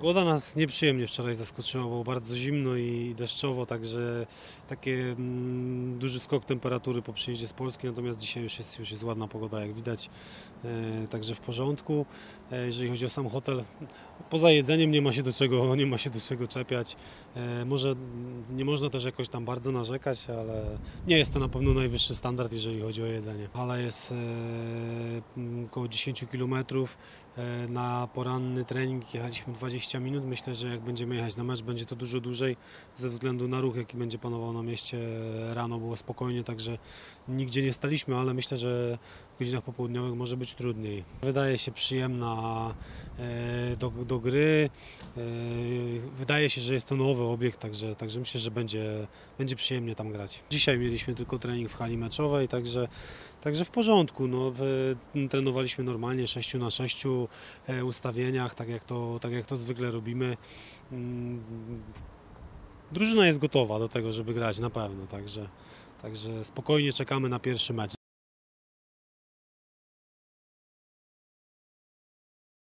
Pogoda nas nieprzyjemnie wczoraj zaskoczyła, było bardzo zimno i deszczowo, także taki duży skok temperatury po przyjeździe z Polski, natomiast dzisiaj już jest ładna pogoda, jak widać, także w porządku. Jeżeli chodzi o sam hotel, poza jedzeniem nie ma się do czego czepiać. Może nie można też jakoś tam bardzo narzekać, ale nie jest to na pewno najwyższy standard, jeżeli chodzi o jedzenie. Hala jest około 10 km. Na poranny trening jechaliśmy 20 minut. Myślę, że jak będziemy jechać na mecz, będzie to dużo dłużej ze względu na ruch, jaki będzie panował na mieście. Rano było spokojnie, także nigdzie nie staliśmy, ale myślę, że w godzinach popołudniowych może być trudniej. Wydaje się przyjemna do gry. Wydaje się, że jest to nowy obiekt, także myślę, że będzie przyjemnie tam grać. Dzisiaj mieliśmy tylko trening w hali meczowej, także w porządku. No, trenowaliśmy normalnie 6 na 6 ustawieniach, tak jak to zwykle robimy. Drużyna jest gotowa do tego, żeby grać na pewno, także spokojnie czekamy na pierwszy mecz.